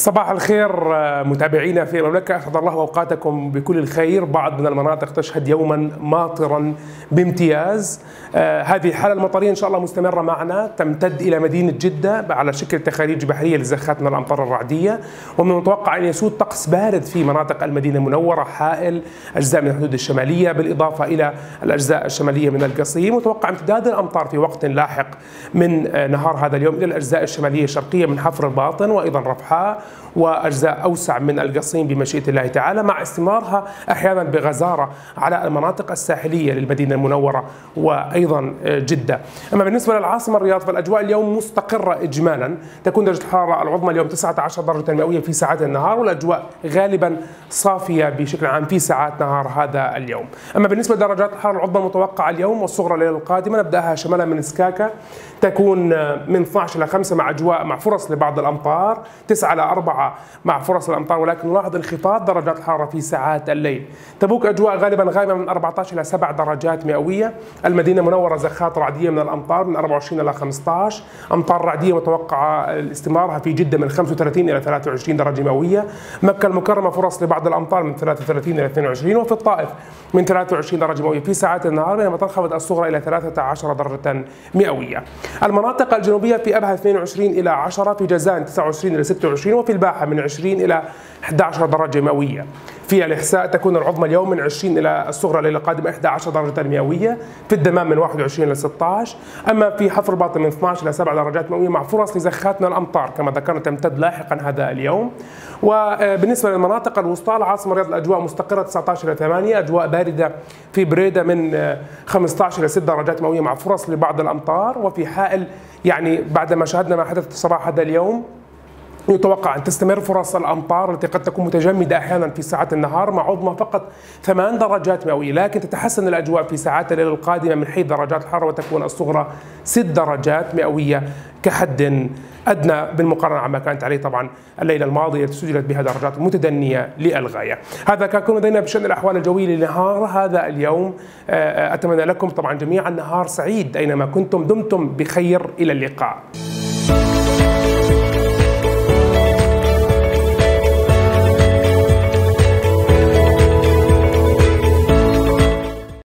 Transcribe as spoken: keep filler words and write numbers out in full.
صباح الخير متابعينا في المملكة، أسعد الله أوقاتكم بكل الخير. بعض من المناطق تشهد يوما ماطرا بامتياز. آه هذه الحالة المطرية إن شاء الله مستمرة معنا، تمتد إلى مدينة جدة على شكل تخاريج بحرية لزخات من الأمطار الرعدية، ومن المتوقع أن يسود طقس بارد في مناطق المدينة المنورة، حائل، أجزاء من الحدود الشمالية، بالإضافة إلى الأجزاء الشمالية من القصيم. متوقع امتداد الأمطار في وقت لاحق من نهار هذا اليوم إلى الأجزاء الشمالية الشرقية من حفر الباطن وأيضا رفحاء وأجزاء أوسع من القصيم بمشيئة الله تعالى، مع استمرارها أحيانا بغزارة على المناطق الساحلية للمدينة المنورة وأيضا جدة. أما بالنسبة للعاصمة الرياض فالأجواء اليوم مستقرة إجمالا، تكون درجة الحرارة العظمى اليوم تسعة عشر درجة مئوية في ساعات النهار، والأجواء غالبا صافية بشكل عام في ساعات نهار هذا اليوم. أما بالنسبة لدرجات الحرارة العظمى المتوقعة اليوم والصغرى الليلة القادمة، نبدأها شمالا من سكاكا، تكون من اثنعش إلى خمسة مع أجواء مع فرص لبعض الأمطار، تسعة إلى أربعة مع فرص الأمطار، ولكن نلاحظ انخفاض درجات الحرارة في ساعات الليل. تبوك أجواء غالبا غائمة من أربعة عشر إلى سبع درجات مئوية. المدينة المنورة زخات رعدية من الأمطار من أربعة وعشرين إلى خمسة عشر، أمطار رعدية متوقعة استمرارها في جدة من خمسة وثلاثين إلى ثلاثة وعشرين درجة مئوية. مكة المكرمة فرص لبعض الأمطار من ثلاثة وثلاثين إلى اثنين وعشرين، وفي الطائف من ثلاثة وعشرين درجة مئوية في ساعات النهار، بينما تنخفض الصغرى إلى ثلاثة عشر درجة مئوية. المناطق الجنوبية في أبها اثنين وعشرين إلى عشرة، في جازان تسعة وعشرين إلى ستة وعشرين، وفي الباحة من عشرين إلى إحدى عشرة درجة مئوية. في الإحساء تكون العظمى اليوم من عشرين إلى الصغرى الليلة القادمة إحدى عشرة درجة مئوية، في الدمام من واحد وعشرين إلى ستة عشر، أما في حفر باطن من اثنعش إلى سبع درجات مئوية مع فرص لزخات من الأمطار كما ذكرنا تمتد لاحقا هذا اليوم. وبالنسبة للمناطق الوسطى العاصمة الرياض الأجواء مستقرة تسعة عشر إلى ثمانية، أجواء باردة في بريدة من خمسة عشر إلى ست درجات مئوية مع فرص لبعض الأمطار، وفي حائل يعني بعد ما شاهدنا ما حدث صباح هذا اليوم يتوقع أن تستمر فرص الأمطار التي قد تكون متجمدة أحيانا في ساعات النهار مع عظمى فقط ثمان درجات مئوية، لكن تتحسن الأجواء في ساعات الليل القادمة من حيث درجات الحرارة، وتكون الصغرى ست درجات مئوية كحد أدنى بالمقارنة عما كانت عليه طبعا الليلة الماضية التي سجلت بها درجات متدنية للغاية. هذا كان كل ما لدينا بشأن الأحوال الجوية لنهار هذا اليوم. أتمنى لكم طبعا جميعا نهار سعيد أينما كنتم، دمتم بخير، إلى اللقاء.